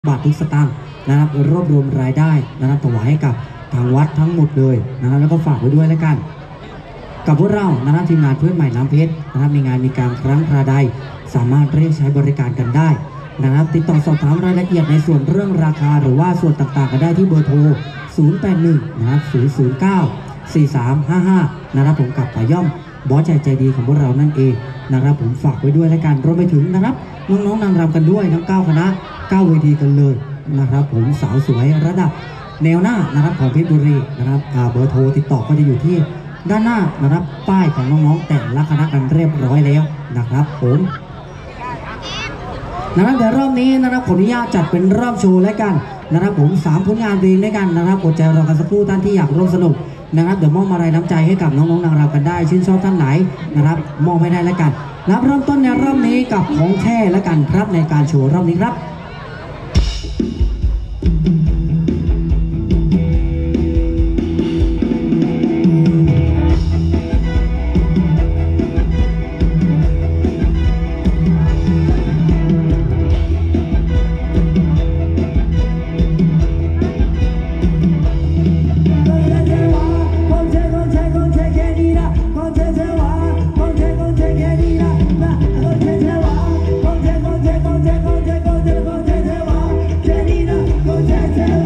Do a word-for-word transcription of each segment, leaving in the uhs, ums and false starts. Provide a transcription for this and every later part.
บาททุกสตางค์นะครับรวบรวมรายได้นะครับถวายให้กับทางวัดทั้งหมดเลยนะครับแล้วก็ฝากไว้ด้วยแล้วกันกับพวกเรานะครับทีมงานเพื่อนใหม่น้ำเพชรนะครับมีงานมีการครั้งคราใดสามารถเรียกใช้บริการกันได้นะครับติดต่อสอบถามรายละเอียดในส่วนเรื่องราคาหรือว่าส่วนต่างๆกันได้ที่เบอร์โทรศูนย์ แปด หนึ่งนะครับศูนย์ ศูนย์ เก้า สี่ สาม ห้า ห้านะครับผมกับป่าย่อมบอสใจใจดีของพวกเรานั่นเองนะครับผมฝากไว้ด้วยแล้วกันรวมไปถึงนะครับน้องๆนางรำกันด้วยทั้งเก้าคณะเก้าเวทีกันเลยนะครับผมสาวสวยระดับแนวหน้านะครับของเพชรบุรีนะครับเบอร์โทรติดต่อก็จะอยู่ที่ด้านหน้านะครับป้ายของน้องๆแต่ละคณะกันเรียบร้อยแล้วนะครับผมนะครับเดี๋ยวรอบนี้นะครับขออนุญาตจัดเป็นรอบโชว์แล้วกันนะครับผมสามผลงานเพลงด้วยกันนะครับอดใจรอกันสักครู่ท่านที่อยากร่วมสนุกนะครับเดี๋ยวมอบอะไรน้ำใจให้กับน้องๆนางรำกันได้ชื่นชอบท่านไหนนะครับมอบให้ได้แล้วกันรับเริ่มต้นในรอบนี้กับของแท้แล้วกันครับในการโชว์รอบนี้ครับ Con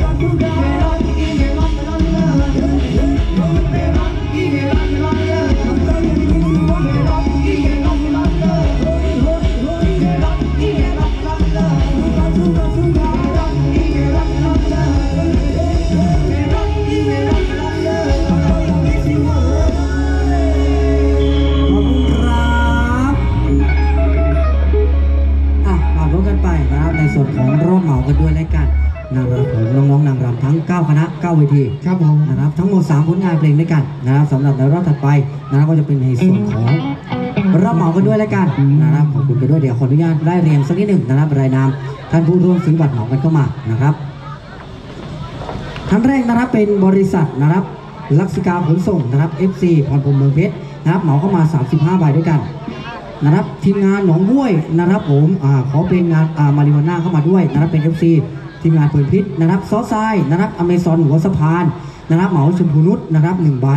เก้าเวทีครับผมนะครับทั้งหมดสามผลงานเพลงด้วยกันนะครับสำหรับในรอบถัดไปนะครับก็จะเป็นในส่วนของรับเหมากันด้วยแล้วกันนะครับขอบคุณกันด้วยเดี๋ยวขออนุญาตได้เรียงสักนิดหนึ่งนะครับรายนามท่านผู้ร่วมซื้อบัตรเหมากันเข้ามานะครับท่านแรกนะครับเป็นบริษัทนะครับลักษิกาขนส่งนะครับ เอฟ ซี พรพรหมเมืองเพชรนะครับเหมาเข้ามาสามสิบห้าใบด้วยกันนะครับทีมงานหนองบ้วยนะครับผมอ่าขอเป็นงานอ่ามาริโอน่าเข้ามาด้วยนะครับเป็น เอฟ ซีทีมงานเปิดพิษนะครับซอสไซนะครับอเมซอนหัวสะพานนะครับเหมาชมพูนุชนะครับหนึ่งใบ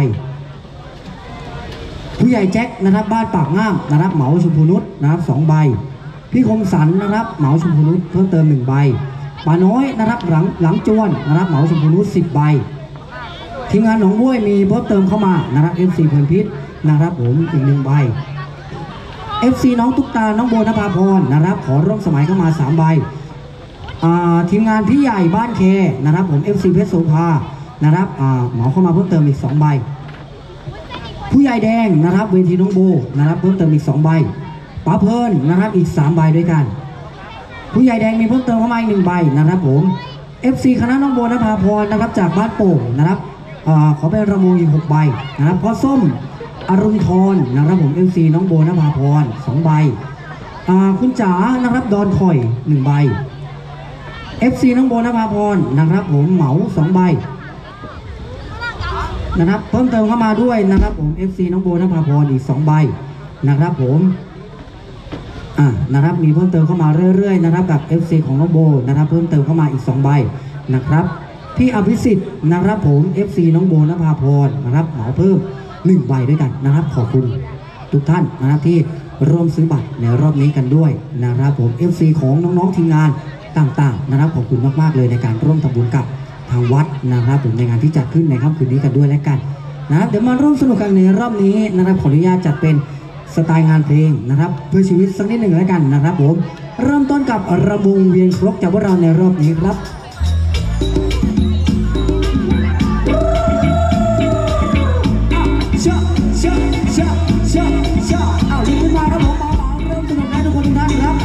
ผู้ใหญ่แจ็คนะครับบ้านปากง่ามนะครับเหมาชมพูนุชนะครับสองใบพี่คมสันนะครับเหมาชมพูนุชเพิ่มเติมหนึ่งใบป่าน้อยนะครับหลังหลังจวนนะครับเหมาชมพูนุชสิบใบทีมงานหนองบ้วยมีเพิ่มเติมเข้ามานะครับ เอฟ ซี เปิดพิษนะครับผมอีกหนึ่งใบ เอฟ ซี น้องตุ๊กตาน้องโบนภาพรนะครับขอร่วมสมัยเข้ามาสามใบทีมงานพี่ใหญ่บ้านเคนะครับผม เอฟ ซี เพชรโสภานะครับเหมาเข้ามาเพิ่มเติมอีกสองใบผู้ใหญ่แดงนะครับเวทีน้องโบนะครับเพิ่มเติมอีกสองใบป๋าเพลินนะครับอีกสามใบด้วยกันผู้ใหญ่แดงมีเพิ่มเติมเข้ามาอีกหนึ่งใบนะครับผม เอฟ ซี คณะน้องโบนภาพรนะครับจากบ้านโป่งนะครับขอเป็นระมงอีกหกใบนะครับพ่อส้มอรุณทรนะครับผม เอฟ ซี น้องโบนภาพรสองใบคุณจ๋านะครับดอนถอยหนึ่งใบเอฟ ซี น้องโบนภาพรนะครับผมเหมาสองใบนะครับเพิ่มเติมเข้ามาด้วยนะครับผม เอฟ ซี น้องโบนภาพรอีกสองใบนะครับผมอ่านะครับมีเพิ่มเติมเข้ามาเรื่อยๆนะครับกับ เอฟ ซี ของน้องโบนะครับเพิ่มเติมเข้ามาอีกสองใบนะครับพี่อภิสิทธิ์นะครับผม เอฟ ซี น้องโบนภาพรนะครับเหมาเพิ่มหนึ่งใบด้วยกันนะครับขอบคุณทุกท่านนะครับที่ร่วมซื้อบัตรในรอบนี้กันด้วยนะครับผม เอฟ ซี ของน้องๆทีมงานต่างๆนะครับขอบคุณมากๆเลยในการร่วมทำบุญกับทางวัดนะครับผมในงานที่จัดขึ้นในค่ำคืนนี้กันด้วยแล้วกันนะครับเดี๋ยวมาร่วมสนุกกันในรอบนี้นะครับขออนุญาตจัดเป็นสไตล์งานเพลงนะครับเพื่อชีวิตสักนิดหนึ่งแล้วกันนะครับผมเริ่มต้นกับระบงเวียนครกจากพวกเราในรอบนี้ครับชะชะชะชะชะเอาดีขึ้นมาครับผมเบาๆเริ่มสนุกได้ทุกคนทุกท่านครับ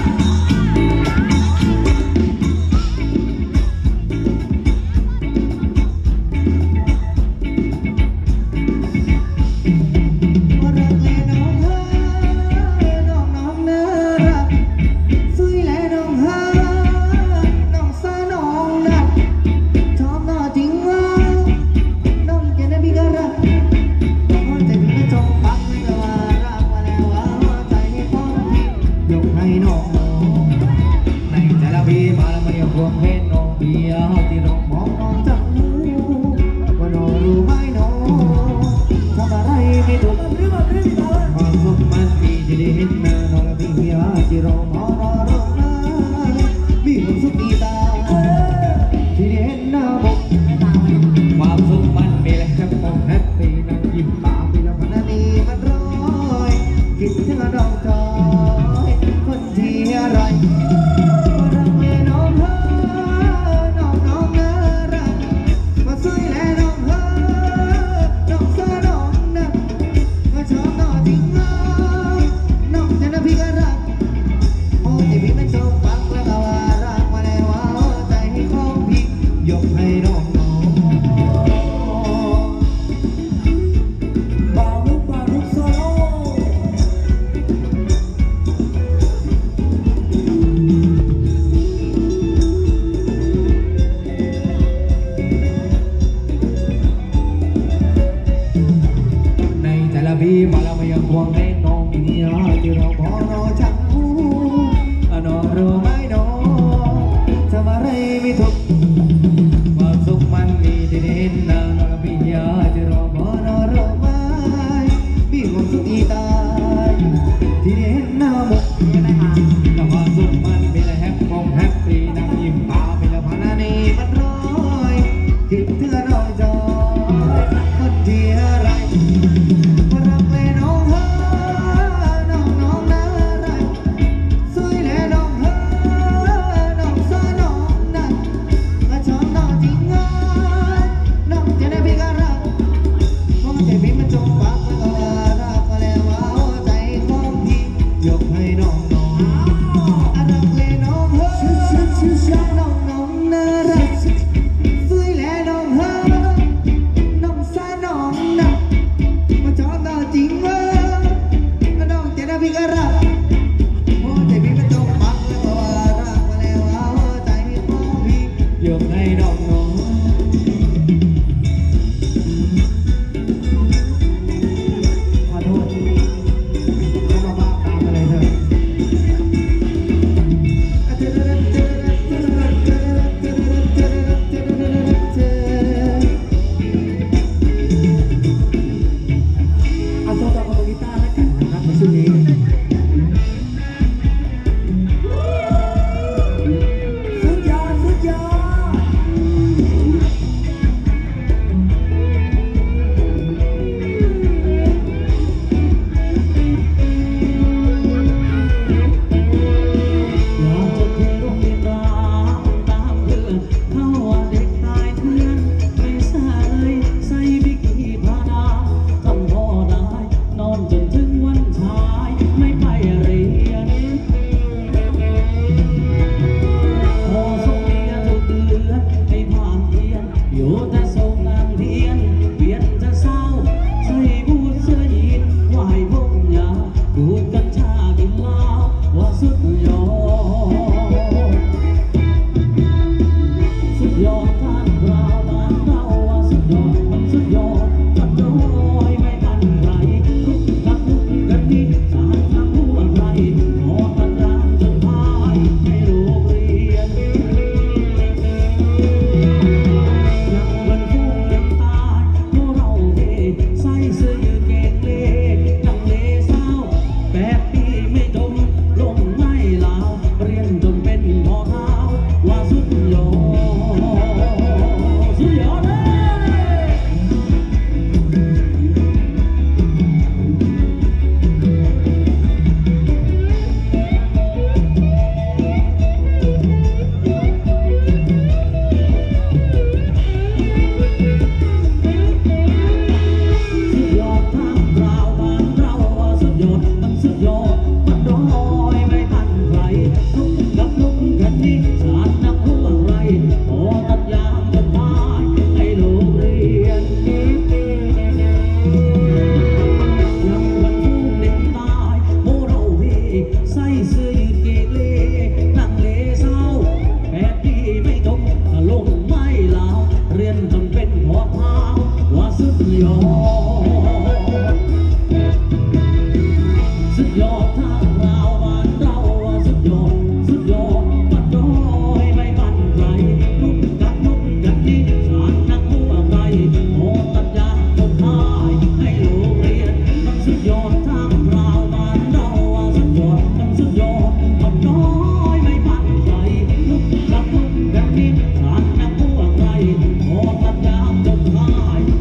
เ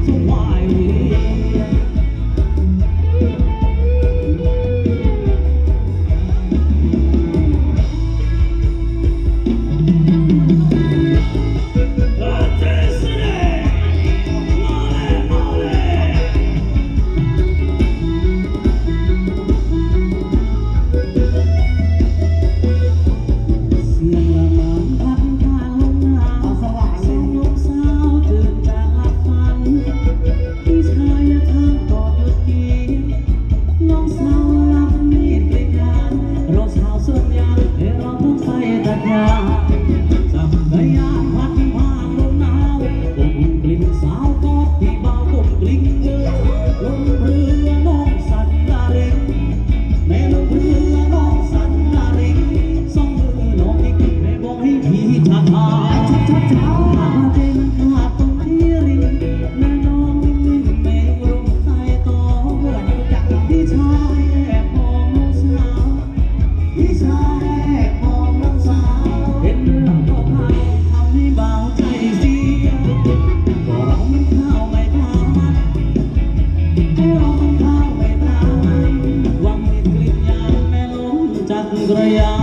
สวายเรียนกระยา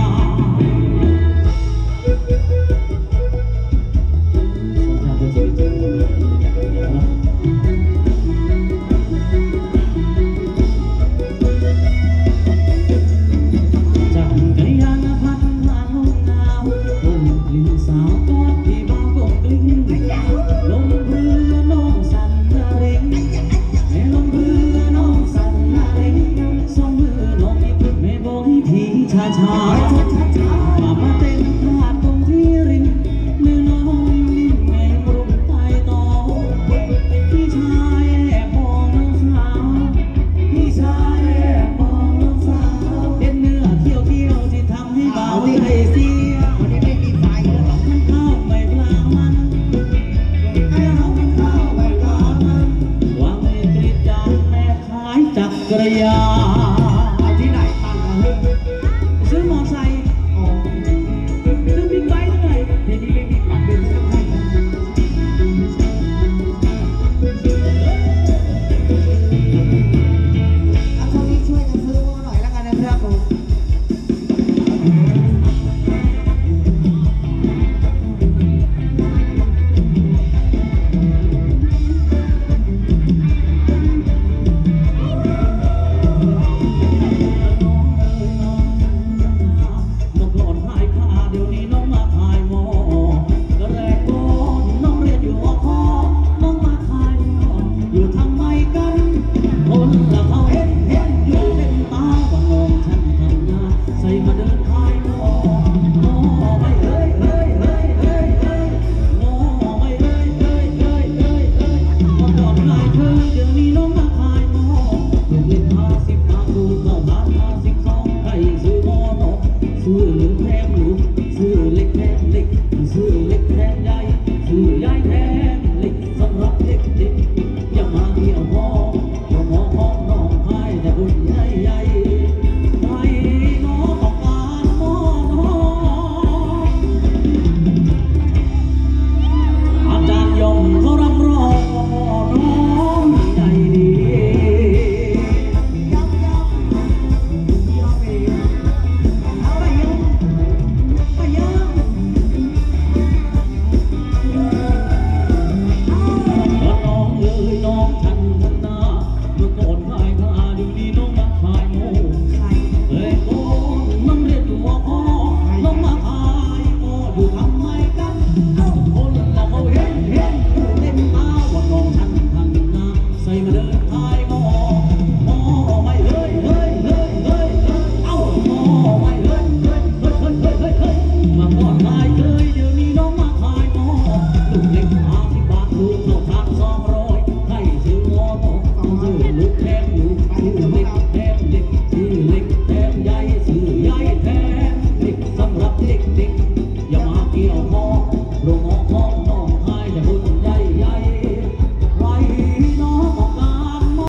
ชาชามามาเต้นพาดตรงที่ริมเนื้อน้องนิ่มๆไม่รุมไปต่อพี่ชายแอบมองน้องสาวพี่ชายแอบมองน้องสาวเห็นเนื้อเที่ยวเที่ยวที่ทำให้บ่าวใจเสียวันนี้ไม่มีไฟมันเข้าไม่ปลามันให้เรามันเข้าไม่ปลามันวางในกรีดยางแม่ขายจักรยาน